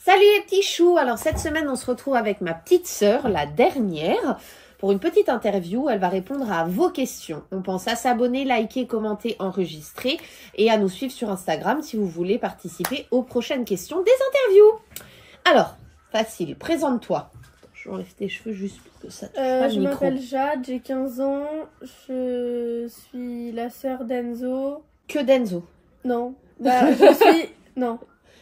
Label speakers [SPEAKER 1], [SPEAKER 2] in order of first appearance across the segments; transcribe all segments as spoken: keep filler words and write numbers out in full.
[SPEAKER 1] Salut les petits choux. Alors cette semaine, on se retrouve avec ma petite sœur, la dernière, pour une petite interview. Elle va répondre à vos questions. On pense à s'abonner, liker, commenter, enregistrer et à nous suivre sur Instagram si vous voulez participer aux prochaines questions des interviews. Alors, facile, présente-toi. Je vais enlever tes cheveux juste pour que ça touche
[SPEAKER 2] euh,
[SPEAKER 1] pas le
[SPEAKER 2] Je
[SPEAKER 1] micro.
[SPEAKER 2] m'appelle Jade, j'ai quinze ans, je suis la sœur d'Enzo.
[SPEAKER 1] Que d'Enzo.
[SPEAKER 2] Non, bah je suis... Non.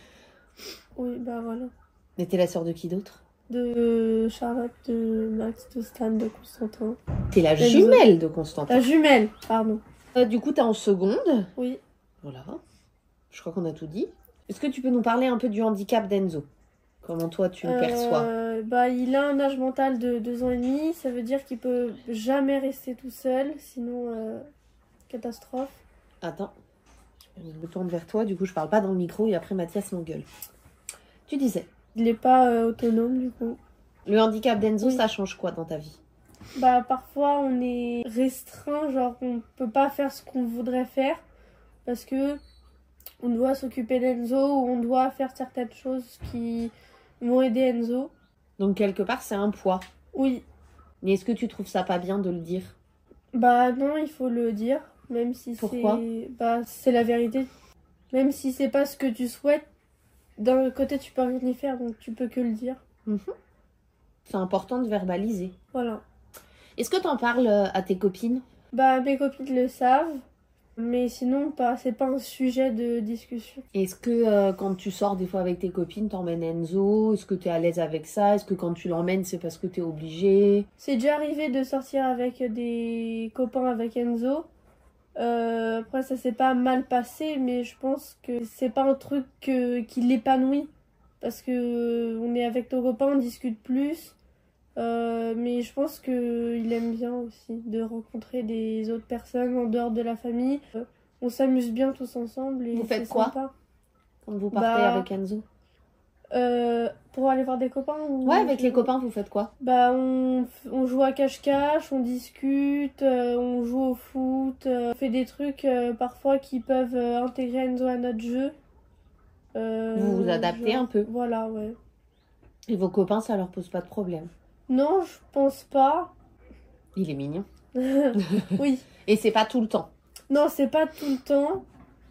[SPEAKER 2] Oui, bah voilà.
[SPEAKER 1] Mais t'es la sœur de qui d'autre?
[SPEAKER 2] De Charlotte, de Max, de Stan, de Constantin.
[SPEAKER 1] T'es la
[SPEAKER 2] Enzo.
[SPEAKER 1] jumelle de Constantin.
[SPEAKER 2] La jumelle, pardon.
[SPEAKER 1] Euh, du coup, t'es en seconde.
[SPEAKER 2] Oui.
[SPEAKER 1] Voilà. Je crois qu'on a tout dit. Est-ce que tu peux nous parler un peu du handicap d'Enzo? Comment toi, tu le perçois?
[SPEAKER 2] Euh, bah, il a un âge mental de deux ans et demi. Ça veut dire qu'il peut jamais rester tout seul. Sinon, euh, catastrophe.
[SPEAKER 1] Attends. Je me tourne vers toi. Du coup, je parle pas dans le micro et après, Mathias m'engueule. Tu disais.
[SPEAKER 2] Il n'est pas euh, autonome, du coup.
[SPEAKER 1] Le handicap d'Enzo,
[SPEAKER 2] Oui.
[SPEAKER 1] ça change quoi dans ta vie?
[SPEAKER 2] Bah, parfois, on est restreint. Genre, on peut pas faire ce qu'on voudrait faire. Parce que on doit s'occuper d'Enzo ou on doit faire certaines choses qui vont aider Enzo.
[SPEAKER 1] Donc, quelque part, c'est un poids.
[SPEAKER 2] Oui.
[SPEAKER 1] Mais est-ce que tu trouves ça pas bien de le dire?
[SPEAKER 2] Bah non, il faut le dire. Même si
[SPEAKER 1] Pourquoi?
[SPEAKER 2] c'est... Bah, c'est la vérité. Même si c'est pas ce que tu souhaites, d'un côté, tu peux rien y faire, donc tu peux que le dire.
[SPEAKER 1] Mmh. C'est important de verbaliser.
[SPEAKER 2] Voilà.
[SPEAKER 1] Est-ce que t'en parles à tes copines?
[SPEAKER 2] Bah, mes copines le savent. Mais sinon, pas, c'est pas un sujet de discussion.
[SPEAKER 1] Est-ce que euh, quand tu sors des fois avec tes copines, t'emmènes Enzo? Est-ce que tu es à l'aise avec ça? Est-ce que quand tu l'emmènes, c'est parce que tu es obligé?
[SPEAKER 2] C'est déjà arrivé de sortir avec des copains avec Enzo. Euh, après, ça s'est pas mal passé, mais je pense que c'est pas un truc que, qui l'épanouit. Parce que on est avec nos copains, on discute plus. Euh, mais je pense qu'il aime bien aussi de rencontrer des autres personnes en dehors de la famille. Euh, on s'amuse bien tous ensemble. Et
[SPEAKER 1] Vous faites
[SPEAKER 2] c'est
[SPEAKER 1] quoi
[SPEAKER 2] sympa.
[SPEAKER 1] Quand vous partez
[SPEAKER 2] Bah,
[SPEAKER 1] avec Enzo?
[SPEAKER 2] Euh, pour aller voir des copains ou...
[SPEAKER 1] Ouais, avec les copains, vous faites quoi?
[SPEAKER 2] Bah, on, on joue à cache-cache, on discute, euh, on joue au foot, euh, on fait des trucs euh, parfois qui peuvent euh, intégrer Enzo à notre jeu. Euh,
[SPEAKER 1] Vous vous adaptez
[SPEAKER 2] genre-
[SPEAKER 1] un peu.
[SPEAKER 2] Voilà, ouais.
[SPEAKER 1] Et vos copains, ça leur pose pas de problème?
[SPEAKER 2] Non, je pense pas.
[SPEAKER 1] Il est mignon.
[SPEAKER 2] Oui.
[SPEAKER 1] Et c'est pas tout le temps.
[SPEAKER 2] Non, c'est pas tout le temps.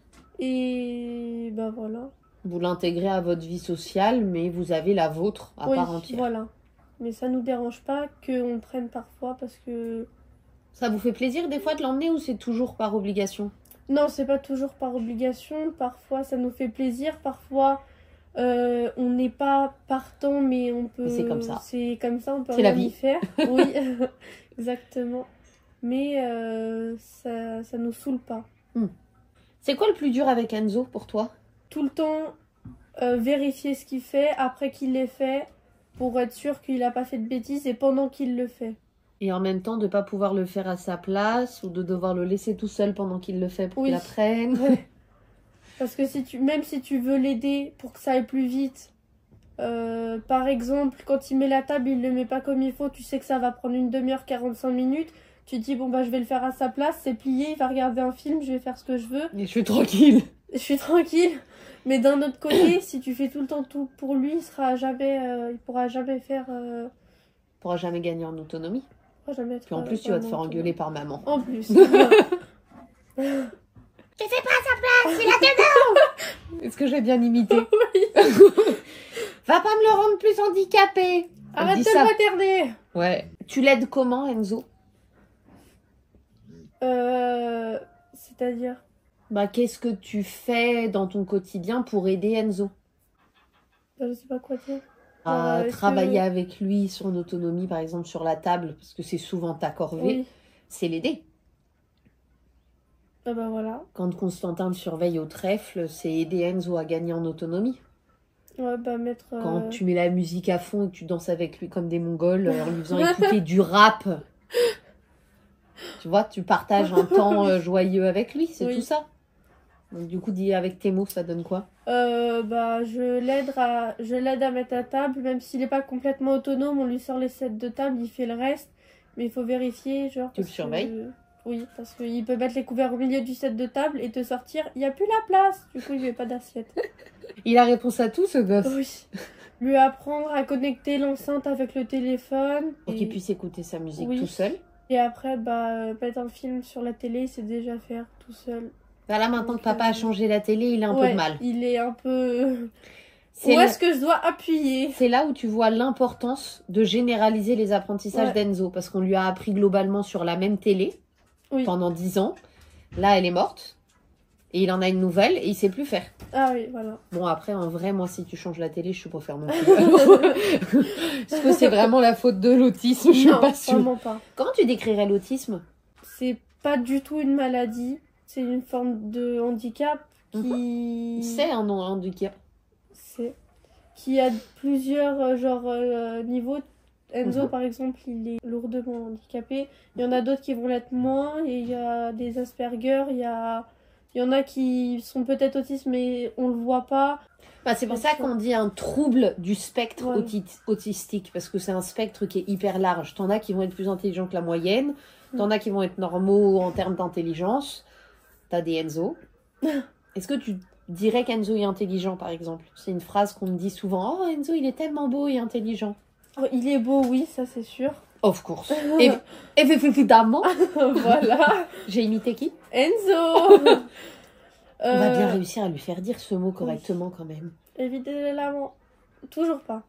[SPEAKER 2] Et bah voilà.
[SPEAKER 1] Vous l'intégrez à votre vie sociale, mais vous avez la vôtre à
[SPEAKER 2] Oui,
[SPEAKER 1] part entière.
[SPEAKER 2] voilà. Mais ça nous dérange pas qu'on le prenne parfois parce que...
[SPEAKER 1] Ça vous fait plaisir des fois de l'emmener ou c'est toujours par obligation?
[SPEAKER 2] Non, c'est pas toujours par obligation. Parfois, ça nous fait plaisir. Parfois, euh, on n'est pas partant, mais on peut...
[SPEAKER 1] Mais c'est comme ça.
[SPEAKER 2] C'est comme ça, on peut
[SPEAKER 1] C'est la
[SPEAKER 2] rien y
[SPEAKER 1] vie.
[SPEAKER 2] faire. Oui, exactement. Mais euh, ça, ça nous saoule pas.
[SPEAKER 1] C'est quoi le plus dur avec Enzo pour toi?
[SPEAKER 2] Tout le temps, euh, vérifier ce qu'il fait après qu'il l'ait fait pour être sûr qu'il n'a pas fait de bêtises et pendant qu'il le fait.
[SPEAKER 1] Et en même temps, de pas pouvoir le faire à sa place ou de devoir le laisser tout seul pendant qu'il le fait pour
[SPEAKER 2] Oui.
[SPEAKER 1] qu'il apprenne.
[SPEAKER 2] Ouais. Parce que si tu, même si tu veux l'aider pour que ça aille plus vite, euh, par exemple, quand il met la table, il le met pas comme il faut, tu sais que ça va prendre une demi-heure, quarante-cinq minutes. Tu te dis, bon, bah, je vais le faire à sa place, c'est plié, il va regarder un film, je vais faire ce que je veux.
[SPEAKER 1] Et je suis tranquille.
[SPEAKER 2] Je suis tranquille. Mais d'un autre côté, si tu fais tout le temps tout pour lui, il sera jamais, euh, il pourra jamais faire. Euh,
[SPEAKER 1] Tu pourras jamais gagner en autonomie.
[SPEAKER 2] il pourra jamais être,
[SPEAKER 1] Puis en plus,
[SPEAKER 2] euh,
[SPEAKER 1] tu vas te faire
[SPEAKER 2] vraiment
[SPEAKER 1] engueuler par maman.
[SPEAKER 2] autonome. En plus.
[SPEAKER 1] Tu fais pas à sa place, c'est la teneur. Est-ce que j'ai bien imité?
[SPEAKER 2] Oui.
[SPEAKER 1] Va pas me le rendre plus handicapé. Elle
[SPEAKER 2] Arrête
[SPEAKER 1] dit
[SPEAKER 2] de
[SPEAKER 1] ça.
[SPEAKER 2] le materner.
[SPEAKER 1] Ouais. Tu l'aides comment, Enzo?
[SPEAKER 2] Euh, c'est-à-dire.
[SPEAKER 1] Bah, qu'est-ce que tu fais dans ton quotidien pour aider Enzo?
[SPEAKER 2] Je sais pas quoi dire.
[SPEAKER 1] À
[SPEAKER 2] Euh, est-ce
[SPEAKER 1] travailler
[SPEAKER 2] que-
[SPEAKER 1] avec lui sur une autonomie, par exemple sur la table, parce que c'est souvent ta corvée,
[SPEAKER 2] Oui.
[SPEAKER 1] c'est l'aider.
[SPEAKER 2] Ah bah voilà.
[SPEAKER 1] Quand Constantin le surveille au trèfle, c'est aider Enzo à gagner en autonomie.
[SPEAKER 2] Ouais, bah mettre. euh,
[SPEAKER 1] Quand tu mets la musique à fond et que tu danses avec lui comme des Mongols, euh, en lui faisant écouter du rap, tu vois, tu partages un temps euh, joyeux avec lui, c'est
[SPEAKER 2] Oui.
[SPEAKER 1] tout ça. Donc du coup, dis avec tes mots, ça donne quoi?
[SPEAKER 2] Euh, bah, je l'aide à, je l'aide à mettre à table, même s'il n'est pas complètement autonome, on lui sort les sets de table, il fait le reste, mais il faut vérifier, genre.
[SPEAKER 1] Tu le
[SPEAKER 2] parce
[SPEAKER 1] surveilles?
[SPEAKER 2] que- Oui, parce qu'il peut mettre les couverts au milieu du set de table et te sortir, il n'y a plus la place, du coup il n'y a pas d'assiette.
[SPEAKER 1] Il a réponse à tout, ce gosse.
[SPEAKER 2] Oui. Lui apprendre à connecter l'enceinte avec le téléphone.
[SPEAKER 1] Pour
[SPEAKER 2] et...
[SPEAKER 1] qu'il puisse écouter sa musique
[SPEAKER 2] oui.
[SPEAKER 1] tout seul.
[SPEAKER 2] Et après, bah, mettre un film sur la télé, c'est déjà faire tout seul.
[SPEAKER 1] Bah là, maintenant que papa a changé la télé, il a un
[SPEAKER 2] ouais,
[SPEAKER 1] peu de mal.
[SPEAKER 2] Il est un peu... Où
[SPEAKER 1] là...
[SPEAKER 2] est-ce que je dois appuyer?
[SPEAKER 1] C'est là où tu vois l'importance de généraliser les apprentissages ouais. d'Enzo. Parce qu'on lui a appris globalement sur la même télé oui. pendant dix ans. Là, elle est morte. Et il en a une nouvelle et il sait plus faire.
[SPEAKER 2] Ah oui, voilà.
[SPEAKER 1] Bon, après, en vrai, moi, si tu changes la télé, je suis pas faire non plus. Est-ce que c'est vraiment la faute de l'autisme? Je suis pas sûre.
[SPEAKER 2] Vraiment pas.
[SPEAKER 1] Comment tu décrirais l'autisme?
[SPEAKER 2] C'est pas du tout une maladie. C'est une forme de handicap qui...
[SPEAKER 1] Mmh. C'est un handicap.
[SPEAKER 2] C'est... Qui a plusieurs genre, euh, niveaux. Enzo, mmh. par exemple, il est lourdement handicapé. Il y en a d'autres qui vont l'être moins. Et il y a des Asperger, il y a... Il y en a qui sont peut-être autistes, mais on le voit pas.
[SPEAKER 1] Bah, c'est pour ça qu'on dit un trouble du spectre ouais. auti autistique, parce que c'est un spectre qui est hyper large. T'en as qui vont être plus intelligents que la moyenne, t'en as qui vont être normaux en termes d'intelligence. T'as des Enzo. Est-ce que tu dirais qu'Enzo est intelligent, par exemple? C'est une phrase qu'on me dit souvent. Oh, Enzo, il est tellement beau et intelligent.
[SPEAKER 2] Oh, il est beau, oui, ça c'est sûr.
[SPEAKER 1] Of course. Et, évidemment.
[SPEAKER 2] Voilà.
[SPEAKER 1] J'ai imité qui?
[SPEAKER 2] Enzo.
[SPEAKER 1] On euh... va bien réussir à lui faire dire ce mot correctement oui. quand même.
[SPEAKER 2] Évidemment. Toujours pas.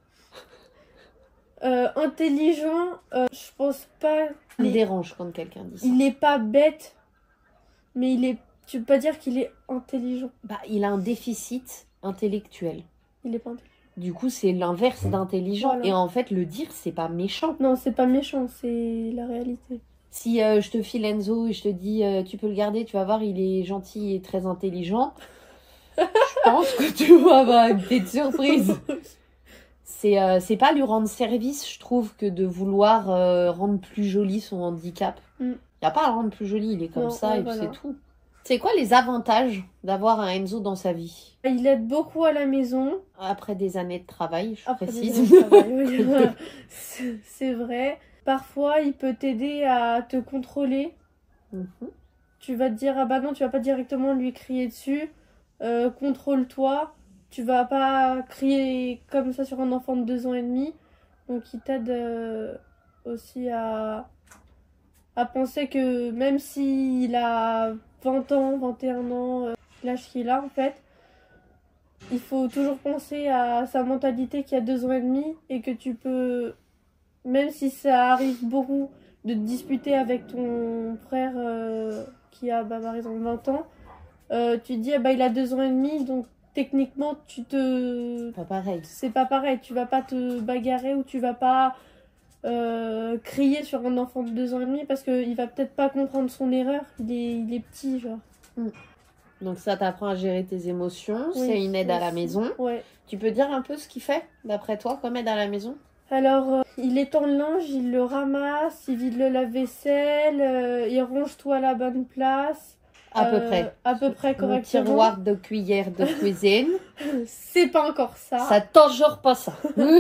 [SPEAKER 2] Euh, intelligent, euh, je pense pas...
[SPEAKER 1] Il me dérange quand quelqu'un dit ça.
[SPEAKER 2] Il est pas bête, mais il est... Tu peux pas dire qu'il est intelligent.
[SPEAKER 1] Bah, il a un déficit intellectuel.
[SPEAKER 2] Il est pas intelligent.
[SPEAKER 1] Du coup, c'est l'inverse d'intelligent. Voilà. Et en fait, le dire, c'est pas méchant.
[SPEAKER 2] Non, c'est pas méchant, c'est la réalité.
[SPEAKER 1] Si euh, je te file Enzo et je te dis, euh, tu peux le garder, tu vas voir, il est gentil et très intelligent. Je pense que tu vas avoir une petite surprise. C'est euh, c'est pas lui rendre service, je trouve, que de vouloir euh, rendre plus joli son handicap. Il mm. n'y a pas à le rendre plus joli, il est comme non, ça ouais, et voilà. puis c'est tout. C'est quoi les avantages d'avoir un Enzo dans sa vie?
[SPEAKER 2] Il aide beaucoup à la maison.
[SPEAKER 1] Après des années de travail, je
[SPEAKER 2] Après
[SPEAKER 1] précise.
[SPEAKER 2] Des années de travail, oui. C'est vrai. Parfois, il peut t'aider à te contrôler. Mm-hmm. Tu vas te dire, ah bah non, tu vas pas directement lui crier dessus. Euh, contrôle-toi. Tu vas pas crier comme ça sur un enfant de deux ans et demi. Donc, il t'aide euh, aussi à, à penser que même s'il a vingt ans, vingt et un ans, euh, l'âge qu'il a en fait, il faut toujours penser à sa mentalité qui a deux ans et demi et que tu peux, même si ça arrive beaucoup de te disputer avec ton frère euh, qui a bah, par exemple vingt ans, euh, tu te dis ah, bah, il a deux ans et demi donc techniquement tu te...
[SPEAKER 1] Pas pareil.
[SPEAKER 2] C'est pas pareil, tu vas pas te bagarrer ou tu vas pas euh, crier sur un enfant de deux ans et demi parce qu'il va peut-être pas comprendre son erreur, il est, il est petit genre. Mm.
[SPEAKER 1] Donc ça t'apprend à gérer tes émotions, oui, c'est une aide
[SPEAKER 2] oui,
[SPEAKER 1] à la maison.
[SPEAKER 2] Ouais.
[SPEAKER 1] Tu peux dire un peu ce qu'il fait, d'après toi, comme aide à la maison?
[SPEAKER 2] Alors, euh, il étend le linge, il le ramasse, il vide le lave-vaisselle, euh, il range tout à la bonne place.
[SPEAKER 1] À
[SPEAKER 2] euh,
[SPEAKER 1] peu près.
[SPEAKER 2] À peu près correctement.
[SPEAKER 1] Mon tiroir de cuillère de cuisine.
[SPEAKER 2] C'est pas encore ça.
[SPEAKER 1] Ça t'enjure pas ça.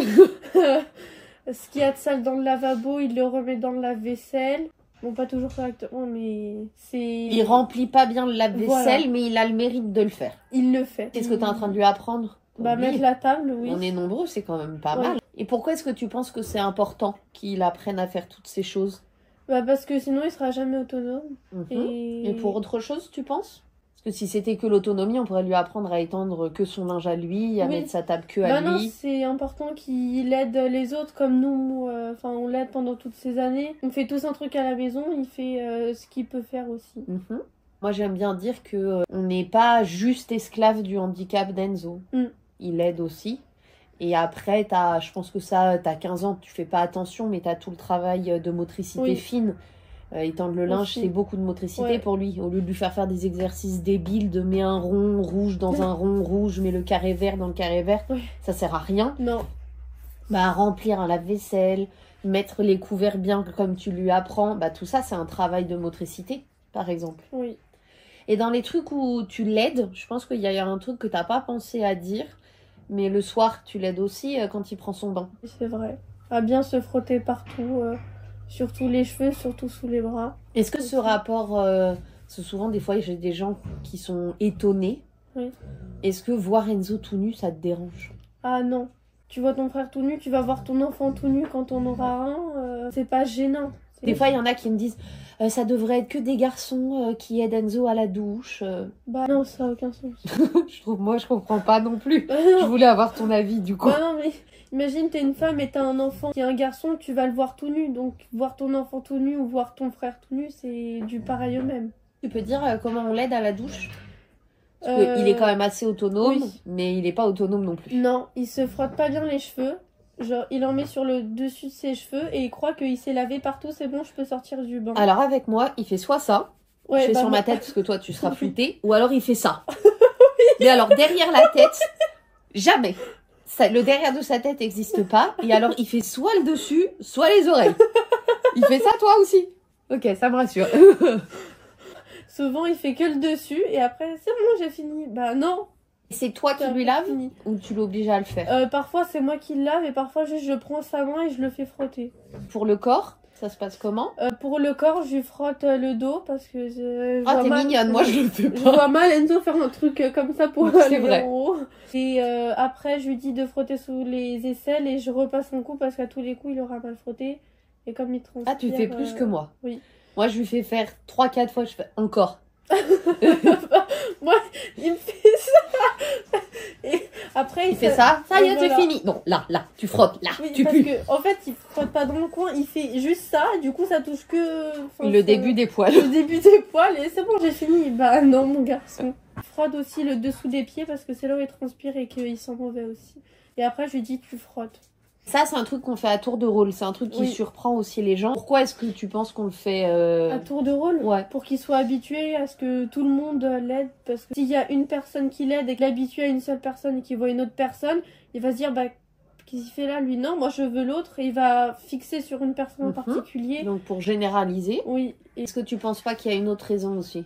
[SPEAKER 2] Ce qu'il y a de sale dans le lavabo, il le remet dans le lave-vaisselle. Bon, pas toujours correctement, mais c'est...
[SPEAKER 1] Il remplit pas bien le lave-vaisselle, voilà. Mais il a le mérite de le faire.
[SPEAKER 2] Il le fait.
[SPEAKER 1] Qu'est-ce que tu es en train de lui apprendre?
[SPEAKER 2] Bah, mettre la table, oui.
[SPEAKER 1] On est nombreux, c'est quand même pas ouais. mal. Et pourquoi est-ce que tu penses que c'est important qu'il apprenne à faire toutes ces choses?
[SPEAKER 2] Bah, parce que sinon, il sera jamais autonome.
[SPEAKER 1] Mmh. Et... Et pour autre chose, tu penses? Parce que si c'était que l'autonomie, on pourrait lui apprendre à étendre que son linge à lui, à oui. mettre sa table que à
[SPEAKER 2] bah
[SPEAKER 1] lui.
[SPEAKER 2] Non, c'est important qu'il aide les autres comme nous. Enfin, euh, on l'aide pendant toutes ces années. On fait tous un truc à la maison, il fait euh, ce qu'il peut faire aussi.
[SPEAKER 1] Mmh. Moi, j'aime bien dire que euh, on n'est pas juste esclave du handicap d'Enzo. Mmh. Il aide aussi. Et après, as, je pense que ça, tu as quinze ans, tu fais pas attention, mais tu as tout le travail de motricité oui. fine. Euh, étendre le linge, c'est beaucoup de motricité ouais. pour lui. Au lieu de lui faire faire des exercices débiles, de mets un rond rouge dans un rond rouge, mets le carré vert dans le carré vert, ouais. ça sert à rien.
[SPEAKER 2] Non.
[SPEAKER 1] Bah, remplir un lave-vaisselle, mettre les couverts bien comme tu lui apprends, bah, tout ça, c'est un travail de motricité, par exemple.
[SPEAKER 2] Oui.
[SPEAKER 1] Et dans les trucs où tu l'aides, je pense qu'il y a un truc que tu n'as pas pensé à dire, mais le soir, tu l'aides aussi euh, quand il prend son bain.
[SPEAKER 2] C'est vrai. À bien se frotter partout... Euh... Surtout les cheveux, surtout sous les bras.
[SPEAKER 1] Est-ce que ce rapport... Euh, c'est souvent, des fois, j'ai des gens qui sont étonnés.
[SPEAKER 2] Oui.
[SPEAKER 1] Est-ce que voir Enzo tout nu, ça te dérange?
[SPEAKER 2] Ah non. tu vois ton frère tout nu, tu vas voir ton enfant tout nu quand on aura un, euh, c'est pas gênant.
[SPEAKER 1] Des fois, il y en a qui me disent euh, ça devrait être que des garçons euh, qui aident Enzo à la douche. euh.
[SPEAKER 2] Bah non, ça a aucun sens.
[SPEAKER 1] je trouve, moi, je comprends pas non plus.
[SPEAKER 2] Bah
[SPEAKER 1] Je
[SPEAKER 2] non.
[SPEAKER 1] voulais avoir ton avis du coup.
[SPEAKER 2] Bah non, mais imagine, t'es une femme et t'as un enfant qui est un garçon, tu vas le voir tout nu. Donc, voir ton enfant tout nu ou voir ton frère tout nu, c'est du pareil au même.
[SPEAKER 1] Tu peux dire euh, comment on l'aide à la douche? Parce
[SPEAKER 2] Euh,
[SPEAKER 1] qu'il est quand même assez autonome,
[SPEAKER 2] oui.
[SPEAKER 1] mais il est pas autonome non plus.
[SPEAKER 2] Non, il se frotte pas bien les cheveux. Genre, il en met sur le dessus de ses cheveux et il croit qu'il s'est lavé partout, c'est bon, je peux sortir du bain.
[SPEAKER 1] Alors avec moi, il fait soit ça,
[SPEAKER 2] Ouais,
[SPEAKER 1] je fais
[SPEAKER 2] bah,
[SPEAKER 1] sur
[SPEAKER 2] moi-
[SPEAKER 1] ma tête parce que toi tu seras flouté, ou alors il fait ça. Mais alors derrière la tête, jamais. Ça, le derrière de sa tête n'existe pas. Et alors il fait soit le dessus, soit les oreilles. Il fait ça toi aussi? Ok, ça me rassure.
[SPEAKER 2] Souvent, il fait que le dessus et après, c'est bon, j'ai fini. Bah non,
[SPEAKER 1] C'est toi qui
[SPEAKER 2] t'as
[SPEAKER 1] lui
[SPEAKER 2] pas
[SPEAKER 1] laves
[SPEAKER 2] fini.
[SPEAKER 1] ou tu l'obliges à le faire?
[SPEAKER 2] Euh, parfois, c'est moi qui le lave et parfois, juste je prends sa main et je le fais frotter.
[SPEAKER 1] Pour le corps, ça se passe comment?
[SPEAKER 2] Euh, pour le corps, je lui frotte euh, le dos parce que je, je
[SPEAKER 1] Ah
[SPEAKER 2] vois
[SPEAKER 1] t'es
[SPEAKER 2] mal-
[SPEAKER 1] mignonne, moi je le fais
[SPEAKER 2] Je
[SPEAKER 1] pas.
[SPEAKER 2] vois mal Enzo faire un truc euh, comme ça pour
[SPEAKER 1] C'est
[SPEAKER 2] aller
[SPEAKER 1] vrai.
[SPEAKER 2] en haut. Et euh, après, je lui dis de frotter sous les aisselles et je repasse un coup parce qu'à tous les coups, il aura mal frotté. Et comme il transpire...
[SPEAKER 1] Ah tu fais plus
[SPEAKER 2] euh,
[SPEAKER 1] que moi.
[SPEAKER 2] oui.
[SPEAKER 1] Moi je lui fais faire trois quatre fois, je fais encore.
[SPEAKER 2] Moi, il me fait ça. Et après,
[SPEAKER 1] Il fait ça, ça y est,
[SPEAKER 2] et
[SPEAKER 1] c'est
[SPEAKER 2] voilà.
[SPEAKER 1] fini. Non, là, là, tu frottes, là,
[SPEAKER 2] Oui,
[SPEAKER 1] tu
[SPEAKER 2] parce
[SPEAKER 1] pues.
[SPEAKER 2] que en fait, il frotte pas dans le coin, il fait juste ça, et du coup, ça touche que enfin,
[SPEAKER 1] Le
[SPEAKER 2] ça-
[SPEAKER 1] début des poils.
[SPEAKER 2] le début des poils, et c'est bon, j'ai fini. Bah non, mon garçon. Il frotte aussi le dessous des pieds parce que c'est là où il transpire et qu'il sent mauvais aussi. Et après, je lui dis, tu frottes.
[SPEAKER 1] Ça, c'est un truc qu'on fait à tour de rôle. C'est un truc qui
[SPEAKER 2] Oui.
[SPEAKER 1] surprend aussi les gens. Pourquoi est-ce que tu penses qu'on le fait euh,
[SPEAKER 2] À tour de rôle,
[SPEAKER 1] Ouais.
[SPEAKER 2] pour qu'il soit habitué à ce que tout le monde l'aide. Parce que s'il y a une personne qui l'aide et qu'il est habitué à une seule personne et qu'il voit une autre personne, il va se dire, bah, qu'est-ce qu'il fait là, lui? Non, moi je veux l'autre. Et il va fixer sur une personne en
[SPEAKER 1] Mhm.
[SPEAKER 2] particulier.
[SPEAKER 1] Donc, pour généraliser,
[SPEAKER 2] Oui. Et
[SPEAKER 1] est-ce que tu penses pas qu'il y a une autre raison aussi?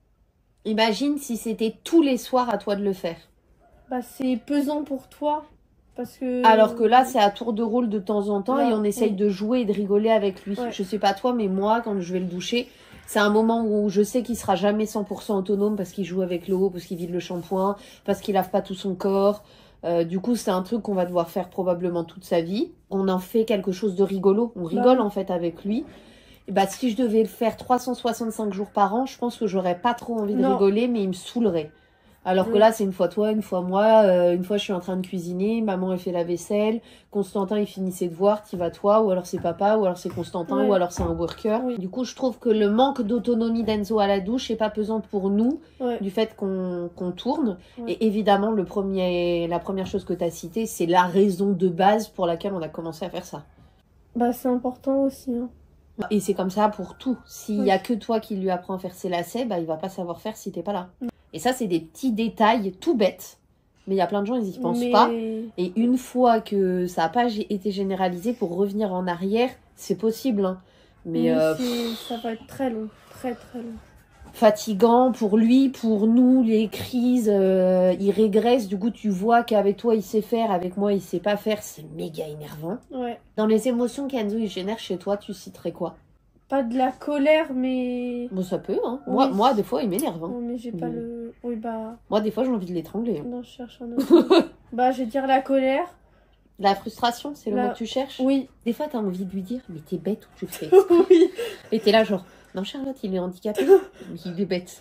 [SPEAKER 1] Imagine si c'était tous les soirs à toi de le faire.
[SPEAKER 2] bah, c'est pesant pour toi. Parce que...
[SPEAKER 1] Alors que là, c'est à tour de rôle de temps en temps
[SPEAKER 2] Là,
[SPEAKER 1] et on essaye
[SPEAKER 2] oui.
[SPEAKER 1] de jouer et de rigoler avec lui.
[SPEAKER 2] Ouais.
[SPEAKER 1] Je sais pas toi, mais moi, quand je vais le doucher, c'est un moment où je sais qu'il sera jamais cent pour cent autonome parce qu'il joue avec l'eau, parce qu'il vide le shampoing, parce qu'il lave pas tout son corps. Euh, du coup, c'est un truc qu'on va devoir faire probablement toute sa vie. On en fait quelque chose de rigolo. On rigole
[SPEAKER 2] Bah.
[SPEAKER 1] en fait avec lui. Et bah, si je devais le faire trois cent soixante-cinq jours par an, je pense que j'aurais pas trop envie de
[SPEAKER 2] Non.
[SPEAKER 1] rigoler, mais il me saoulerait. Alors que
[SPEAKER 2] Oui.
[SPEAKER 1] là, c'est une fois toi, une fois moi. Euh, une fois, je suis en train de cuisiner, maman, elle fait la vaisselle. Constantin, il finit ses devoirs, t'y vas toi, ou alors c'est papa, ou alors c'est Constantin,
[SPEAKER 2] Ouais.
[SPEAKER 1] ou alors c'est un worker.
[SPEAKER 2] Oui.
[SPEAKER 1] Du coup, je trouve que le manque d'autonomie d'Enzo à la douche est pas pesant pour nous,
[SPEAKER 2] Ouais.
[SPEAKER 1] du fait qu'on qu'on tourne.
[SPEAKER 2] Ouais.
[SPEAKER 1] Et évidemment, le premier, la première chose que tu as citée, c'est la raison de base pour laquelle on a commencé à faire ça.
[SPEAKER 2] Bah, c'est important aussi. Hein.
[SPEAKER 1] Et c'est comme ça pour tout. S'il
[SPEAKER 2] Oui.
[SPEAKER 1] y a que toi qui lui apprends à faire ses lacets, bah, il va pas savoir faire si t'es pas là.
[SPEAKER 2] Mm.
[SPEAKER 1] Et ça, c'est des petits détails tout bêtes. Mais il y a plein de gens, ils y pensent
[SPEAKER 2] Mais...
[SPEAKER 1] pas. Et une fois que ça n'a pas gé- été généralisé, pour revenir en arrière, c'est possible. Hein. Mais
[SPEAKER 2] Mais
[SPEAKER 1] euh,
[SPEAKER 2] c'est- ça va être très long. Très, très long.
[SPEAKER 1] fatigant pour lui, pour nous, les crises, euh, il régresse. Du coup, tu vois qu'avec toi, il sait faire, avec moi, il sait pas faire. C'est méga énervant.
[SPEAKER 2] Ouais.
[SPEAKER 1] Dans les émotions qu'Enzo il génère chez toi, tu citerais quoi?
[SPEAKER 2] Pas de la colère, mais...
[SPEAKER 1] Bon, ça peut, hein.
[SPEAKER 2] Oui.
[SPEAKER 1] Moi, moi, des fois, il m'énerve. Hein.
[SPEAKER 2] Non, mais j'ai pas
[SPEAKER 1] Mais-
[SPEAKER 2] le... Oui, bah...
[SPEAKER 1] Moi, des fois, j'ai envie de l'étrangler. hein.
[SPEAKER 2] Non, je cherche un autre. Bah, je vais dire la colère.
[SPEAKER 1] La frustration, c'est le
[SPEAKER 2] La-
[SPEAKER 1] mot que tu cherches?
[SPEAKER 2] Oui.
[SPEAKER 1] Des fois, t'as envie de lui dire, mais t'es bête ou tu le fais?
[SPEAKER 2] Oui.
[SPEAKER 1] Et t'es là, genre, non, Charlotte, il est handicapé. Mais il est bête.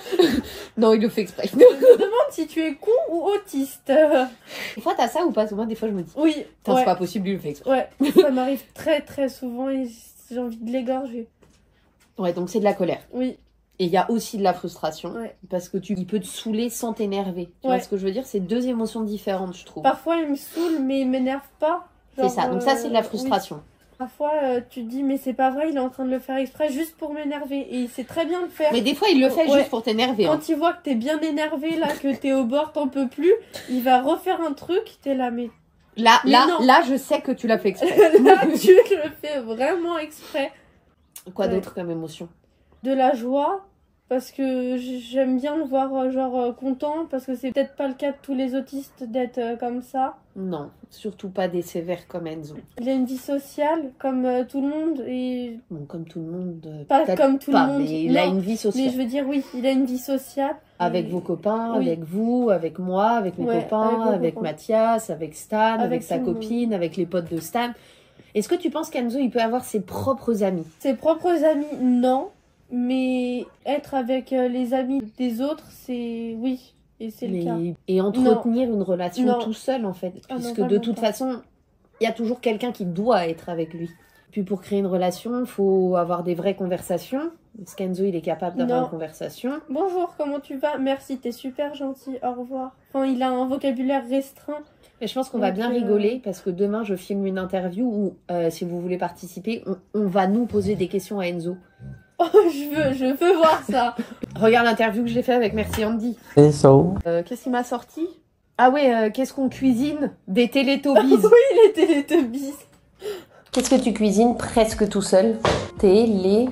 [SPEAKER 1] Non, il le fait exprès.
[SPEAKER 2] Je me demande si tu es con ou autiste.
[SPEAKER 1] Des fois, t'as ça ou pas? Moi, des fois, je me dis,
[SPEAKER 2] Oui.
[SPEAKER 1] putain,
[SPEAKER 2] Ouais.
[SPEAKER 1] c'est pas possible, il le fait exprès.
[SPEAKER 2] Ouais. Ça m'arrive très, très souvent et j'ai envie de l'égorger.
[SPEAKER 1] Ouais, donc c'est de la colère.
[SPEAKER 2] Oui.
[SPEAKER 1] Et il y a aussi de la frustration.
[SPEAKER 2] Ouais.
[SPEAKER 1] Parce que tu, il peut te saouler sans t'énerver. Tu
[SPEAKER 2] Ouais.
[SPEAKER 1] vois ce que je veux dire? C'est deux émotions différentes, je trouve.
[SPEAKER 2] Parfois, il me saoule, mais il m'énerve pas.
[SPEAKER 1] C'est
[SPEAKER 2] Genre,
[SPEAKER 1] ça. Donc ça,
[SPEAKER 2] euh,
[SPEAKER 1] c'est de la
[SPEAKER 2] oui.
[SPEAKER 1] frustration.
[SPEAKER 2] Parfois, euh, tu te dis, mais c'est pas vrai, il est en train de le faire exprès juste pour m'énerver. Et il sait très bien le faire.
[SPEAKER 1] Mais des fois, il le fait
[SPEAKER 2] Ouais.
[SPEAKER 1] juste pour t'énerver. hein.
[SPEAKER 2] Quand il voit que t'es bien énervé, là, que t'es au bord, t'en peux plus, il va refaire un truc, t'es là, mais
[SPEAKER 1] Là,
[SPEAKER 2] Mais
[SPEAKER 1] là,
[SPEAKER 2] non.
[SPEAKER 1] là, je sais que tu l'as fait exprès.
[SPEAKER 2] là, tu le fais vraiment exprès.
[SPEAKER 1] Quoi
[SPEAKER 2] Ouais.
[SPEAKER 1] d'autre comme émotion?
[SPEAKER 2] De la joie, parce que j'aime bien le voir euh, genre euh, content, parce que c'est peut-être pas le cas de tous les autistes d'être euh, comme ça.
[SPEAKER 1] Non, surtout pas des sévères comme Enzo.
[SPEAKER 2] Il a une vie sociale comme euh, tout le monde et
[SPEAKER 1] Bon, comme tout le monde. euh,
[SPEAKER 2] pas
[SPEAKER 1] peut-être
[SPEAKER 2] comme tout
[SPEAKER 1] pas,
[SPEAKER 2] le monde.
[SPEAKER 1] mais il
[SPEAKER 2] Non,
[SPEAKER 1] a une vie
[SPEAKER 2] mais
[SPEAKER 1] sociale.
[SPEAKER 2] je veux dire oui, il a une vie sociale.
[SPEAKER 1] Avec
[SPEAKER 2] Et-
[SPEAKER 1] vos copains,
[SPEAKER 2] oui.
[SPEAKER 1] avec vous, avec moi, avec mes
[SPEAKER 2] Ouais,
[SPEAKER 1] copains,
[SPEAKER 2] avec vos
[SPEAKER 1] avec
[SPEAKER 2] copains.
[SPEAKER 1] Mathias, avec Stan, avec,
[SPEAKER 2] Avec
[SPEAKER 1] sa
[SPEAKER 2] tout le monde.
[SPEAKER 1] copine, avec les potes de Stan. Est-ce que tu penses qu'Enzo, il peut avoir ses propres amis?
[SPEAKER 2] Ses propres amis, non. Mais être avec euh, les amis des autres, c'est oui. Et c'est le cas.
[SPEAKER 1] Mais- Et entretenir une relation
[SPEAKER 2] Non.
[SPEAKER 1] tout seul, en fait.
[SPEAKER 2] Ah non,
[SPEAKER 1] Puisque de
[SPEAKER 2] vraiment
[SPEAKER 1] toute
[SPEAKER 2] pas.
[SPEAKER 1] façon, il y a toujours quelqu'un qui doit être avec lui. Puis pour créer une relation, il faut avoir des vraies conversations. Parce qu'Enzo, il est capable d'avoir
[SPEAKER 2] Non.
[SPEAKER 1] une conversation.
[SPEAKER 2] Bonjour, comment tu vas? Merci, t'es super gentil, au revoir. Enfin, il a un vocabulaire restreint.
[SPEAKER 1] Mais je pense qu'on va
[SPEAKER 2] Donc,
[SPEAKER 1] bien
[SPEAKER 2] euh,
[SPEAKER 1] rigoler parce que demain, je filme une interview où, euh, si vous voulez participer, on, on va nous poser des questions à Enzo.
[SPEAKER 2] Oh, je veux, je veux voir ça.
[SPEAKER 1] Regarde l'interview que j'ai fait avec Merci Andy.
[SPEAKER 3] Eso.
[SPEAKER 1] Euh, qu'est-ce qu'il m'a sorti? Ah ouais, euh, qu'est-ce qu'on cuisine? Des Télétobies.
[SPEAKER 2] Oui, les Télétobies.
[SPEAKER 1] Qu'est-ce que tu cuisines presque tout seul? Télé...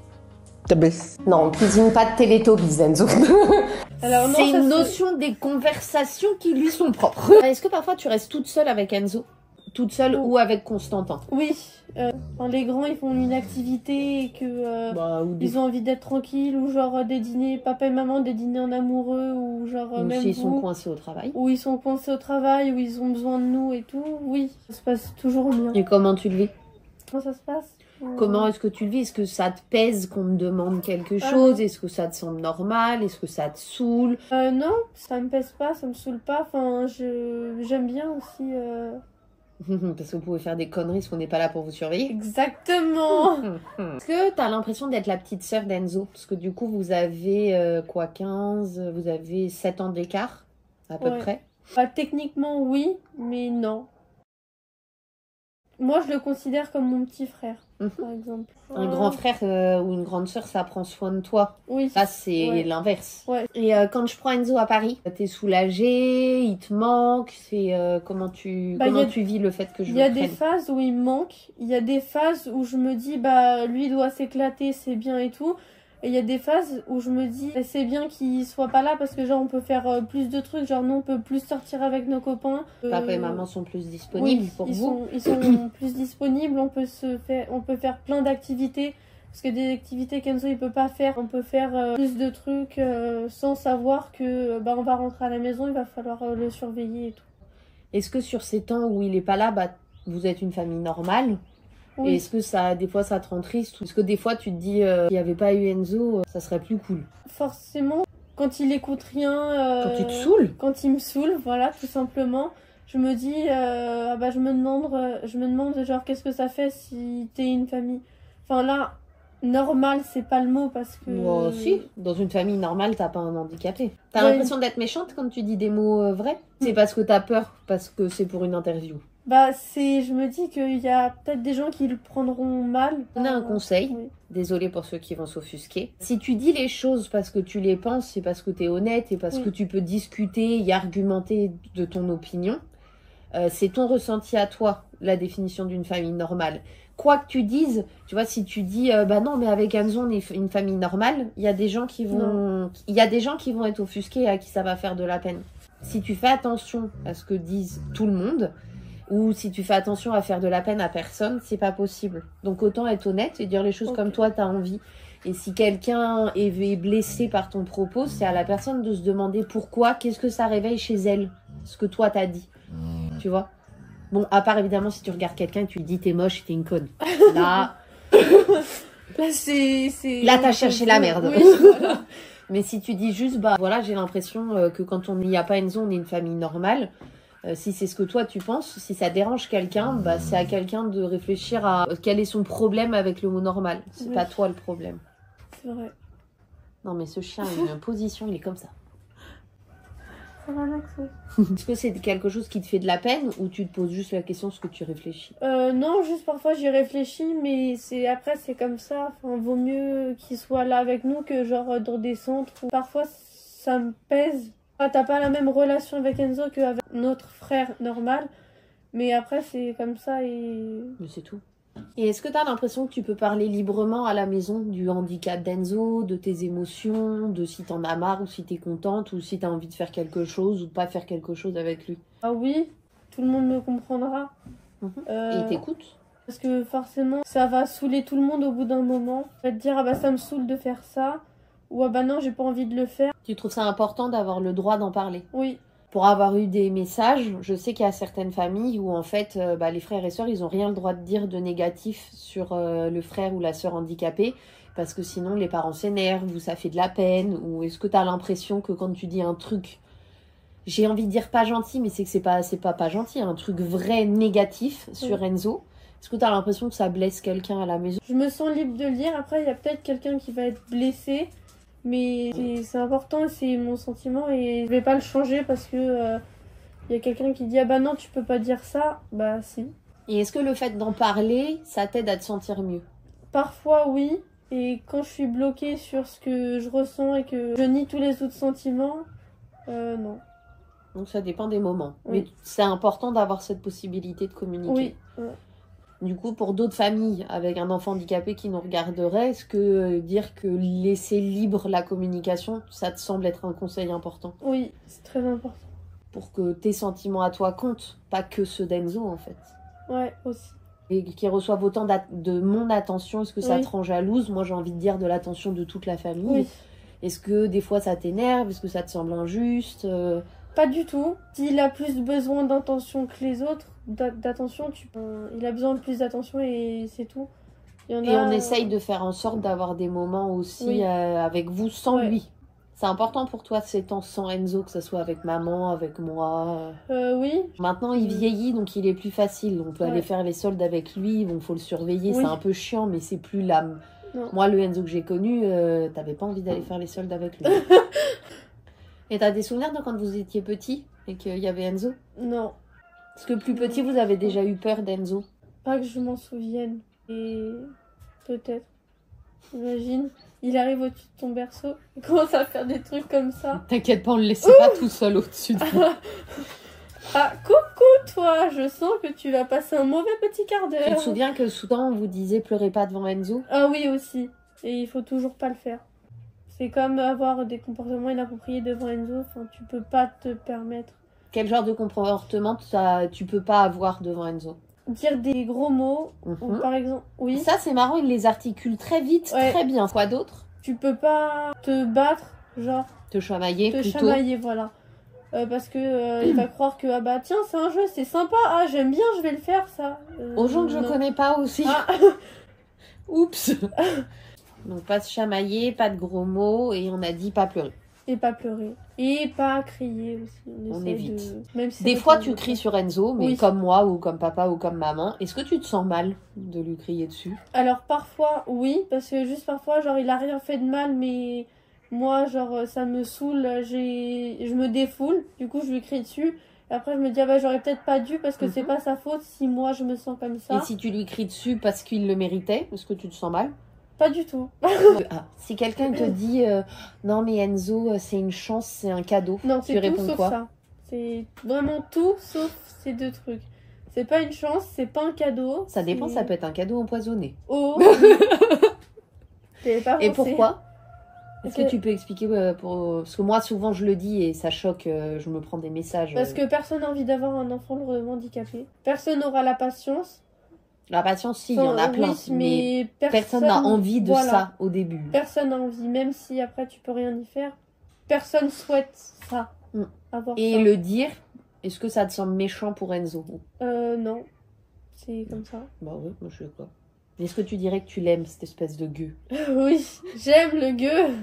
[SPEAKER 3] Tabis.
[SPEAKER 1] Non, on cuisine pas de Télétobies, Enzo.
[SPEAKER 2] Alors, non,
[SPEAKER 1] C'est
[SPEAKER 2] ça
[SPEAKER 1] une
[SPEAKER 2] se-
[SPEAKER 1] notion des conversations qui lui sont propres. Est-ce que parfois tu restes toute seule avec Enzo? Toute seule
[SPEAKER 2] Oh.
[SPEAKER 1] ou avec Constantin?
[SPEAKER 2] Oui. Euh, enfin, les grands, ils font une activité et que euh,
[SPEAKER 1] Bah, ou des
[SPEAKER 2] ils ont envie d'être tranquilles, ou genre euh, des dîners, papa et maman, des dîners en amoureux, ou genre euh,
[SPEAKER 1] ou
[SPEAKER 2] même
[SPEAKER 1] s'ils sont
[SPEAKER 2] vous,
[SPEAKER 1] coincés au travail.
[SPEAKER 2] où ils sont coincés au travail, où ils ont besoin de nous et tout. Oui, ça se passe toujours bien.
[SPEAKER 1] Et comment tu le vis?
[SPEAKER 2] Comment ça se passe?
[SPEAKER 1] Comment est-ce que tu le vis? Est-ce que ça te pèse qu'on te demande quelque
[SPEAKER 2] Ah
[SPEAKER 1] chose?
[SPEAKER 2] non.
[SPEAKER 1] Est-ce que ça te semble normal? Est-ce que ça te saoule?
[SPEAKER 2] Euh, non, ça me pèse pas, ça me saoule pas. Enfin, je j'aime bien aussi. euh,
[SPEAKER 1] Parce que vous pouvez faire des conneries parce qu'on n'est pas là pour vous surveiller.
[SPEAKER 2] Exactement.
[SPEAKER 1] Est-ce que tu as l'impression d'être la petite sœur d'Enzo? Parce que du coup, vous avez euh, quoi, quinze, vous avez sept ans d'écart, à peu
[SPEAKER 2] Ouais.
[SPEAKER 1] près.
[SPEAKER 2] Bah, techniquement, oui, mais non. Moi, je le considère comme mon petit frère,
[SPEAKER 1] Mhm.
[SPEAKER 2] par exemple.
[SPEAKER 1] Un
[SPEAKER 2] Euh,
[SPEAKER 1] grand frère euh, ou une grande sœur, ça prend soin de toi.
[SPEAKER 2] Oui.
[SPEAKER 1] Là, c'est
[SPEAKER 2] Ouais.
[SPEAKER 1] l'inverse.
[SPEAKER 2] Ouais.
[SPEAKER 1] Et euh, quand je prends Enzo à Paris, t'es soulagée, il te manque, c'est euh, comment tu
[SPEAKER 2] Bah,
[SPEAKER 1] comment
[SPEAKER 2] y a-
[SPEAKER 1] tu vis le fait que je
[SPEAKER 2] Il y a
[SPEAKER 1] le
[SPEAKER 2] des
[SPEAKER 1] prenne?
[SPEAKER 2] phases où il me manque, il y a des phases où je me dis, bah, lui doit s'éclater, c'est bien et tout. Et il y a des phases où je me dis, bah, c'est bien qu'il soit pas là parce que, genre, on peut faire euh, plus de trucs. Genre, nous, on peut plus sortir avec nos copains.
[SPEAKER 1] Papa et
[SPEAKER 2] Euh,
[SPEAKER 1] maman sont plus disponibles
[SPEAKER 2] oui,
[SPEAKER 1] pour
[SPEAKER 2] ils
[SPEAKER 1] vous.
[SPEAKER 2] sont, ils sont plus disponibles, on peut, se faire, on peut faire plein d'activités. Parce que des activités qu'Enzo il peut pas faire, on peut faire euh, plus de trucs euh, sans savoir que bah, on va rentrer à la maison, il va falloir euh, le surveiller et tout.
[SPEAKER 1] Est-ce que sur ces temps où il est pas là, bah vous êtes une famille normale? Et
[SPEAKER 2] Oui,
[SPEAKER 1] est-ce que ça, des fois, ça te rend triste? Ou est-ce que des fois, tu te dis, euh, s'il n'y avait pas eu Enzo, euh, ça serait plus cool?
[SPEAKER 2] forcément, quand il écoute rien, euh,
[SPEAKER 1] Quand tu te saoules?
[SPEAKER 2] quand il me saoule, voilà, tout simplement, je me dis, euh, ah bah, je me demande, euh, je me demande genre qu'est-ce que ça fait si t'es une famille. Enfin là, normal, c'est pas le mot parce que.
[SPEAKER 1] Moi aussi. Dans une famille normale, t'as pas un handicapé. T'as
[SPEAKER 2] Ouais.
[SPEAKER 1] l'impression d'être méchante quand tu dis des mots euh, vrais? C'est parce que t'as peur, parce que c'est pour une interview.
[SPEAKER 2] Bah c'est, je me dis qu'il y a peut-être des gens qui le prendront mal.
[SPEAKER 1] On a un
[SPEAKER 2] Euh,
[SPEAKER 1] conseil.
[SPEAKER 2] oui.
[SPEAKER 1] Désolée pour ceux qui vont s'offusquer. Si tu dis les choses parce que tu les penses, c'est parce que tu es honnête et parce
[SPEAKER 2] Oui.
[SPEAKER 1] que tu peux discuter et argumenter de ton opinion. Euh, c'est ton ressenti à toi, la définition d'une famille normale. Quoi que tu dises, tu vois, si tu dis euh, bah non, mais avec Enzo, on est une famille normale, il y a des gens qui vont il y a des gens qui vont être offusqués et à qui ça va faire de la peine. Si tu fais attention à ce que disent tout le monde, ou si tu fais attention à faire de la peine à personne, c'est pas possible. Donc autant être honnête et dire les choses
[SPEAKER 2] Ok.
[SPEAKER 1] comme toi t'as envie. Et si quelqu'un est blessé par ton propos, c'est à la personne de se demander pourquoi, qu'est-ce que ça réveille chez elle, ce que toi t'as dit. Tu vois? Bon, à part évidemment si tu regardes quelqu'un et tu lui dis t'es moche, t'es une conne. Là,
[SPEAKER 2] Là c'est, c'est.
[SPEAKER 1] là t'as cherché la merde.
[SPEAKER 2] Oui, voilà.
[SPEAKER 1] Mais si tu dis juste, bah voilà, j'ai l'impression euh, que quand on n'y a pas Enzo, on est une famille normale. Euh, si c'est ce que toi tu penses, si ça dérange quelqu'un, bah c'est à quelqu'un de réfléchir à euh, quel est son problème avec le mot normal. C'est
[SPEAKER 2] Oui.
[SPEAKER 1] pas toi le problème.
[SPEAKER 2] C'est vrai.
[SPEAKER 1] Non mais ce chien a une position, il est comme ça.
[SPEAKER 2] Ça va, Max, oui.
[SPEAKER 1] Est-ce que c'est quelque chose qui te fait de la peine ou tu te poses juste la question ce que tu réfléchis?
[SPEAKER 2] Euh, non, juste parfois j'y réfléchis, mais c'est après c'est comme ça. Enfin, vaut mieux qu'il soit là avec nous que genre dans des centres où parfois ça me pèse. Ah, t'as pas la même relation avec Enzo qu'avec notre frère normal, mais après c'est comme ça et
[SPEAKER 1] Mais c'est tout. Et est-ce que tu as l'impression que tu peux parler librement à la maison du handicap d'Enzo, de tes émotions, de si t'en as marre ou si t'es contente ou si t'as envie de faire quelque chose ou de pas faire quelque chose avec lui?
[SPEAKER 2] Ah oui, tout le monde me comprendra.
[SPEAKER 1] Mmh.
[SPEAKER 2] Euh,
[SPEAKER 1] Et il t'écoute?
[SPEAKER 2] Parce que forcément, ça va saouler tout le monde au bout d'un moment. On va te dire, ah bah ça me saoule de faire ça. Ou ah bah non, j'ai pas envie de le faire.
[SPEAKER 1] Tu trouves ça important d'avoir le droit d'en parler?
[SPEAKER 2] Oui.
[SPEAKER 1] Pour avoir eu des messages, je sais qu'il y a certaines familles où en fait euh, bah, les frères et sœurs ils ont rien le droit de dire de négatif sur euh, le frère ou la sœur handicapée parce que sinon les parents s'énervent ou ça fait de la peine. Ou est-ce que tu as l'impression que quand tu dis un truc, j'ai envie de dire pas gentil, mais c'est que c'est pas, c'est pas pas gentil, un truc vrai négatif sur
[SPEAKER 2] Oui.
[SPEAKER 1] Enzo, est-ce que tu as l'impression que ça blesse quelqu'un à la maison?
[SPEAKER 2] Je me sens libre de le dire. Après, il y a peut-être quelqu'un qui va être blessé. Mais c'est- c'est important, c'est mon sentiment et je vais pas le changer parce que euh, y a quelqu'un qui dit ah bah non tu peux pas dire ça, bah si.
[SPEAKER 1] Et est-ce que le fait d'en parler, ça t'aide à te sentir mieux?
[SPEAKER 2] Parfois oui, et quand je suis bloquée sur ce que je ressens et que je nie tous les autres sentiments, euh, non.
[SPEAKER 1] Donc ça dépend des moments.
[SPEAKER 2] Oui.
[SPEAKER 1] Mais c'est important d'avoir cette possibilité de communiquer.
[SPEAKER 2] Oui. Ouais.
[SPEAKER 1] Du coup, pour d'autres familles avec un enfant handicapé qui nous regarderait, est-ce que euh, dire que laisser libre la communication, ça te semble être un conseil important?
[SPEAKER 2] Oui, c'est très important.
[SPEAKER 1] Pour que tes sentiments à toi comptent, pas que ceux d'Enzo en fait.
[SPEAKER 2] Ouais, aussi.
[SPEAKER 1] Et qu'ils reçoivent autant de mon attention, est-ce que ça
[SPEAKER 2] Oui.
[SPEAKER 1] te rend jalouse? Moi j'ai envie de dire de l'attention de toute la famille.
[SPEAKER 2] Oui.
[SPEAKER 1] Est-ce que des fois ça t'énerve? Est-ce que ça te semble injuste? euh...
[SPEAKER 2] Pas du tout. S'il a plus besoin d'attention que les autres, d'a- d'attention, tu peux... il a besoin de plus d'attention et c'est tout. Il y en
[SPEAKER 1] Et
[SPEAKER 2] a...
[SPEAKER 1] on essaye de faire en sorte d'avoir des moments aussi
[SPEAKER 2] Oui.
[SPEAKER 1] euh, avec vous sans
[SPEAKER 2] Ouais.
[SPEAKER 1] lui. C'est important pour toi ces temps sans Enzo, que ce soit avec maman, avec moi.
[SPEAKER 2] Euh, oui.
[SPEAKER 1] Maintenant il
[SPEAKER 2] Mm.
[SPEAKER 1] vieillit donc il est plus facile. On peut
[SPEAKER 2] Ouais.
[SPEAKER 1] aller faire les soldes avec lui, bon faut le surveiller,
[SPEAKER 2] Oui.
[SPEAKER 1] c'est un peu chiant mais c'est plus l'âme.
[SPEAKER 2] Non.
[SPEAKER 1] Moi le Enzo que j'ai connu, euh, t'avais pas envie d'aller faire les soldes avec lui. Et t'as des souvenirs de quand vous étiez petit et qu'il y avait Enzo?
[SPEAKER 2] Non.
[SPEAKER 1] Parce que plus petit vous avez déjà eu peur d'Enzo.
[SPEAKER 2] Pas que je m'en souvienne. Et peut-être. Imagine, il arrive au-dessus de ton berceau, il commence à faire des trucs comme ça.
[SPEAKER 1] T'inquiète pas, on le laissait pas tout seul au-dessus de vous.
[SPEAKER 2] Ah, coucou toi, je sens que tu vas passer un mauvais petit quart
[SPEAKER 1] Tu te
[SPEAKER 2] d'heure.
[SPEAKER 1] souviens que souvent on vous disait pleurez pas devant Enzo?
[SPEAKER 2] Ah oui aussi. Et il faut toujours pas le faire. C'est comme avoir des comportements inappropriés devant Enzo, enfin tu peux pas te permettre.
[SPEAKER 1] Quel genre de comportement ça, tu peux pas avoir devant Enzo?
[SPEAKER 2] Dire des gros mots, ou
[SPEAKER 1] Mhm.
[SPEAKER 2] par exemple, oui,
[SPEAKER 1] Ça c'est marrant, il les articule très vite,
[SPEAKER 2] Ouais.
[SPEAKER 1] très bien. Quoi d'autre?
[SPEAKER 2] tu peux pas te battre, genre
[SPEAKER 1] Te chamailler
[SPEAKER 2] te
[SPEAKER 1] plutôt.
[SPEAKER 2] chamailler, voilà. Euh, parce que euh, il va croire que ah bah tiens c'est un jeu, c'est sympa, ah j'aime bien, je vais le faire ça. Euh,
[SPEAKER 1] Aux gens que je
[SPEAKER 2] non.
[SPEAKER 1] connais pas aussi.
[SPEAKER 2] Ah.
[SPEAKER 1] Oups. Donc pas se chamailler, pas de gros mots et on a dit pas pleurer.
[SPEAKER 2] Et pas pleurer. Et pas crier aussi. On,
[SPEAKER 1] On
[SPEAKER 2] essaie
[SPEAKER 1] évite.
[SPEAKER 2] de- Même si
[SPEAKER 1] Des
[SPEAKER 2] c'est
[SPEAKER 1] fois
[SPEAKER 2] pas
[SPEAKER 1] tu
[SPEAKER 2] le
[SPEAKER 1] cries
[SPEAKER 2] cas.
[SPEAKER 1] sur Enzo, mais
[SPEAKER 2] Oui.
[SPEAKER 1] comme moi ou comme papa ou comme maman. Est-ce que tu te sens mal de lui crier dessus?
[SPEAKER 2] Alors parfois oui, parce que juste parfois genre il a rien fait de mal mais moi genre ça me saoule, j'ai je me défoule, du coup je lui crie dessus. Et après je me dis ah bah j'aurais peut-être pas dû parce que c'est
[SPEAKER 1] Mhm.
[SPEAKER 2] pas sa faute si moi je me sens comme ça.
[SPEAKER 1] Et si tu lui cries dessus parce qu'il le méritait, est-ce que tu te sens mal?
[SPEAKER 2] Pas du tout.
[SPEAKER 1] Ah, si quelqu'un te dit euh, non mais Enzo euh, c'est une chance, c'est un cadeau,
[SPEAKER 2] Non,
[SPEAKER 1] tu
[SPEAKER 2] c'est tout
[SPEAKER 1] réponds
[SPEAKER 2] sauf
[SPEAKER 1] quoi?
[SPEAKER 2] ça. C'est vraiment tout sauf ces deux trucs. C'est pas une chance, c'est pas un cadeau.
[SPEAKER 1] Ça dépend,
[SPEAKER 2] c'est-
[SPEAKER 1] ça peut être un cadeau empoisonné.
[SPEAKER 2] Oh. J'avais pas
[SPEAKER 1] Et
[SPEAKER 2] pensé.
[SPEAKER 1] pourquoi? Est-ce que
[SPEAKER 2] Parce que-
[SPEAKER 1] tu peux expliquer euh, pour... Parce que moi souvent je le dis et ça choque, euh, je me prends des messages.
[SPEAKER 2] Parce
[SPEAKER 1] euh,
[SPEAKER 2] que personne n'a envie d'avoir un enfant lourdement handicapé. Personne n'aura la patience.
[SPEAKER 1] La patience, si, il y en
[SPEAKER 2] Enfin,
[SPEAKER 1] a plein,
[SPEAKER 2] oui,
[SPEAKER 1] mais
[SPEAKER 2] mais personne
[SPEAKER 1] personne n'a envie de
[SPEAKER 2] voilà.
[SPEAKER 1] ça au début.
[SPEAKER 2] Personne n'a envie, même si après tu peux rien y faire. Personne souhaite ça.
[SPEAKER 1] Mm.
[SPEAKER 2] Avoir
[SPEAKER 1] Et
[SPEAKER 2] ça.
[SPEAKER 1] le dire, est-ce que ça te semble méchant pour Enzo?
[SPEAKER 2] Euh, non. C'est comme ça.
[SPEAKER 1] Bah oui, moi je suis quoi. Est-ce que tu dirais que tu l'aimes, cette espèce de gueux?
[SPEAKER 2] Oui, j'aime le gueux,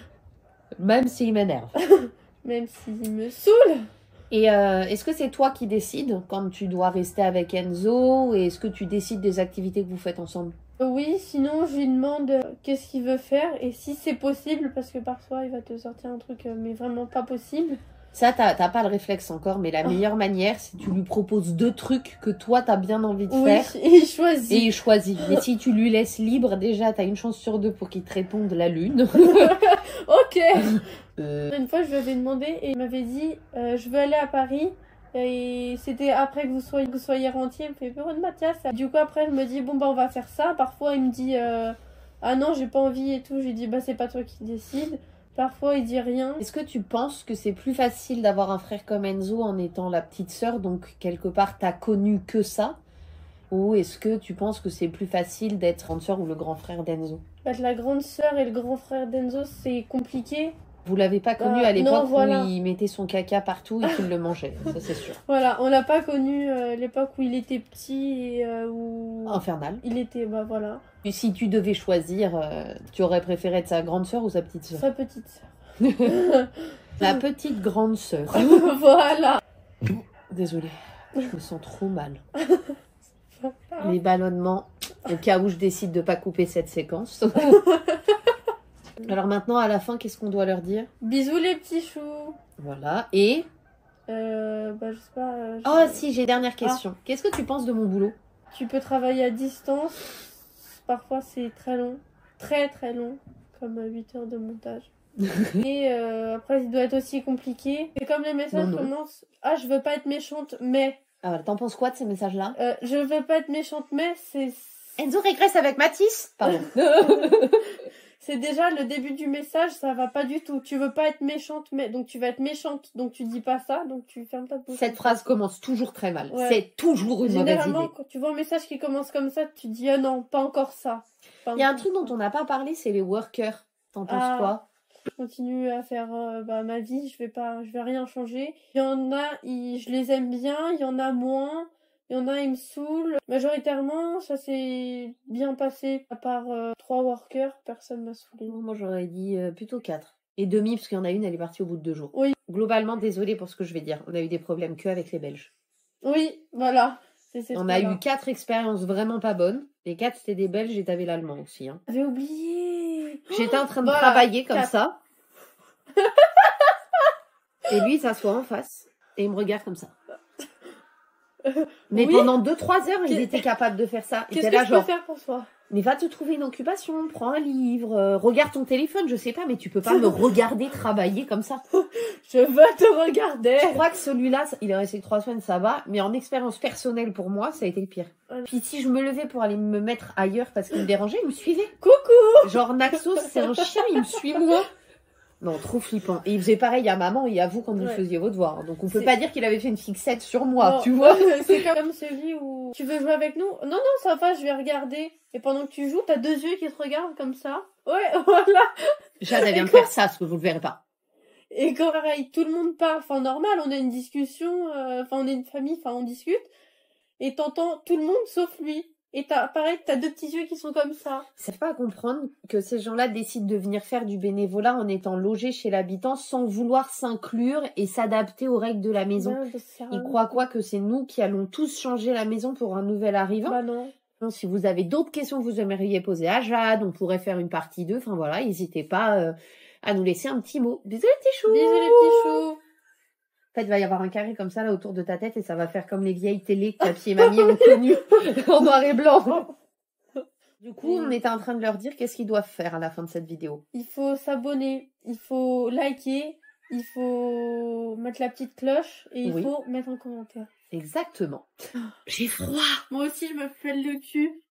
[SPEAKER 1] Même s'il m'énerve.
[SPEAKER 2] même s'il me saoule.
[SPEAKER 1] Et euh, est-ce que c'est toi qui décides quand tu dois rester avec Enzo? Et est-ce que tu décides des activités que vous faites ensemble?
[SPEAKER 2] Euh, Oui, sinon je lui demande euh, qu'est-ce qu'il veut faire et si c'est possible, parce que parfois il va te sortir un truc euh, mais vraiment pas possible.
[SPEAKER 1] Ça, t'as t'as pas le réflexe encore, mais la meilleure manière, c'est tu lui proposes deux trucs que toi, t'as bien envie de
[SPEAKER 2] Oui,
[SPEAKER 1] faire.
[SPEAKER 2] et il choisit.
[SPEAKER 1] Et il choisit. Mais si tu lui laisses libre, déjà, t'as une chance sur deux pour qu'il te réponde la lune.
[SPEAKER 2] Ok.
[SPEAKER 1] Euh,
[SPEAKER 2] Une fois, je lui avais demandé et il m'avait dit euh, je veux aller à Paris, Et c'était après que vous soyez, que vous soyez rentier, il me fait Véronique Mathias. Du coup, après, je me dis, bon, bah, on va faire ça. Parfois, il me dit, euh, ah non, j'ai pas envie et tout. Je lui dis, bah, c'est pas toi qui décide. Parfois, il dit rien.
[SPEAKER 1] Est-ce que tu penses que c'est plus facile d'avoir un frère comme Enzo en étant la petite sœur, donc quelque part, t'as connu que ça? Ou est-ce que tu penses que c'est plus facile d'être grande sœur ou le grand frère d'Enzo?
[SPEAKER 2] Être la grande sœur et le grand frère d'Enzo, c'est compliqué.
[SPEAKER 1] Vous l'avez pas connu
[SPEAKER 2] Euh,
[SPEAKER 1] à l'époque
[SPEAKER 2] non, voilà.
[SPEAKER 1] où il mettait son caca partout et qu'il le mangeait, ça c'est sûr.
[SPEAKER 2] Voilà, on l'a pas connu euh, l'époque où il était petit et euh, où
[SPEAKER 1] Infernal.
[SPEAKER 2] il était, bah voilà,
[SPEAKER 1] Et si tu devais choisir, euh, tu aurais préféré être sa grande sœur ou sa petite sœur?
[SPEAKER 2] sa petite sœur.
[SPEAKER 1] La petite grande sœur.
[SPEAKER 2] Voilà.
[SPEAKER 1] Désolée, je me sens trop mal. Les ballonnements, au cas où je décide de pas couper cette séquence. Alors maintenant, à la fin, qu'est-ce qu'on doit leur dire?
[SPEAKER 2] Bisous les petits choux.
[SPEAKER 1] Voilà, et...
[SPEAKER 2] Euh, bah je sais pas. euh, je-
[SPEAKER 1] Oh si, j'ai dernière question. Qu'est-ce que tu penses de mon boulot?
[SPEAKER 2] Tu peux travailler à distance. Parfois c'est très long, très très long, comme huit heures de montage. Et euh, après il doit être aussi compliqué. Et comme les messages
[SPEAKER 1] Non, non.
[SPEAKER 2] commencent, ah je veux pas être méchante, mais
[SPEAKER 1] Ah, voilà, t'en penses quoi de ces messages-là?
[SPEAKER 2] euh, je veux pas être méchante, mais c'est
[SPEAKER 1] Enzo régresse avec Mathis? Pardon.
[SPEAKER 2] c'est déjà le début du message, ça va pas du tout. Tu veux pas être méchante, mais donc tu vas être méchante, donc tu dis pas ça, donc tu fermes ta bouche.
[SPEAKER 1] Cette phrase commence toujours très mal.
[SPEAKER 2] Ouais.
[SPEAKER 1] C'est toujours une mauvaise
[SPEAKER 2] Généralement,
[SPEAKER 1] idée.
[SPEAKER 2] quand tu vois un message qui commence comme ça, tu dis ah non, pas encore ça. Pas
[SPEAKER 1] Il y a un
[SPEAKER 2] encore
[SPEAKER 1] truc dont
[SPEAKER 2] ça.
[SPEAKER 1] on n'a pas parlé, c'est les workers. T'en penses
[SPEAKER 2] Ah.
[SPEAKER 1] quoi?
[SPEAKER 2] Je continue à faire euh, bah, ma vie, je vais pas, je vais rien changer. Il y en a, ils- je les aime bien, il y en a moins. Il y en a, ils me saoulent. Majoritairement, ça s'est bien passé. À part euh, trois workers, personne m'a saoulé.
[SPEAKER 1] Moi, j'aurais dit euh, plutôt quatre. Et demi, parce qu'il y en a une, elle est partie au bout de deux jours.
[SPEAKER 2] Oui.
[SPEAKER 1] Globalement, désolée pour ce que je vais dire. On a eu des problèmes que avec les Belges.
[SPEAKER 2] Oui, voilà. C'est ces
[SPEAKER 1] On a
[SPEAKER 2] trois-là.
[SPEAKER 1] eu quatre expériences vraiment pas bonnes. Les quatre, c'était des Belges et t'avais l'allemand aussi. Hein.
[SPEAKER 2] J'avais oublié.
[SPEAKER 1] J'étais en train de
[SPEAKER 2] Voilà,
[SPEAKER 1] travailler comme
[SPEAKER 2] quatre.
[SPEAKER 1] ça. Et lui, il s'assoit en face. Et il me regarde comme ça. Mais
[SPEAKER 2] Oui.
[SPEAKER 1] pendant deux trois heures, ils
[SPEAKER 2] Qu'est-
[SPEAKER 1] étaient capables de faire ça. Ils
[SPEAKER 2] Qu'est-ce
[SPEAKER 1] étaient
[SPEAKER 2] que
[SPEAKER 1] là
[SPEAKER 2] je peux
[SPEAKER 1] genre,
[SPEAKER 2] faire pour toi?
[SPEAKER 1] mais va te trouver une occupation, prends un livre, euh, regarde ton téléphone, je sais pas, mais tu peux pas me regarder travailler comme ça.
[SPEAKER 2] Je veux te regarder.
[SPEAKER 1] Je crois que celui-là, ça- il est resté que trois semaines, ça va, mais en expérience personnelle pour moi, ça a été le pire.
[SPEAKER 2] Ouais.
[SPEAKER 1] Puis si je me levais pour aller me mettre ailleurs parce qu'il me dérangeait, il me suivait.
[SPEAKER 2] Coucou.
[SPEAKER 1] Genre Naxos, c'est un chien, il me suit moi. Non, trop flippant. Et il faisait pareil à maman et à vous quand vous
[SPEAKER 2] Ouais.
[SPEAKER 1] faisiez vos devoirs. Donc on peut
[SPEAKER 2] C'est-
[SPEAKER 1] pas dire qu'il avait fait une fixette sur moi,
[SPEAKER 2] Non,
[SPEAKER 1] tu vois.
[SPEAKER 2] C'est comme celui où tu veux jouer avec nous. Non, non, ça va, je vais regarder. Et pendant que tu joues, t'as deux yeux qui te regardent comme ça. Ouais, voilà.
[SPEAKER 1] Jade, elle vient de faire ça, ce que vous le verrez pas.
[SPEAKER 2] Et quand pareil, tout le monde parle, enfin normal, on a une discussion, euh, enfin on est une famille, enfin on discute. Et t'entends tout le monde sauf lui. Et t'as, pareil, t'as deux petits yeux qui sont comme ça.
[SPEAKER 1] C'est pas à comprendre que ces gens-là décident de venir faire du bénévolat en étant logés chez l'habitant sans vouloir s'inclure et s'adapter aux règles de la maison.
[SPEAKER 2] Ben, ça sert à
[SPEAKER 1] Ils
[SPEAKER 2] rien.
[SPEAKER 1] croient quoi que c'est nous qui allons tous changer la maison pour un nouvel arrivant?
[SPEAKER 2] Bah non.
[SPEAKER 1] Non, si vous avez d'autres questions que vous aimeriez poser à Jade, on pourrait faire une partie deux. Enfin voilà, n'hésitez pas euh, à nous laisser un petit mot. Bisous les petits choux.
[SPEAKER 2] Bisous les petits choux.
[SPEAKER 1] En fait, il va y avoir un carré comme ça là autour de ta tête et ça va faire comme les vieilles télés que papy et mamie ont connues en noir et blanc. Du coup, on était en train de leur dire qu'est-ce qu'ils doivent faire à la fin de cette vidéo.
[SPEAKER 2] Il faut s'abonner, il faut liker, il faut mettre la petite cloche et il
[SPEAKER 1] Oui.
[SPEAKER 2] faut mettre un commentaire.
[SPEAKER 1] Exactement. J'ai froid.
[SPEAKER 2] Moi aussi, je me fais le cul.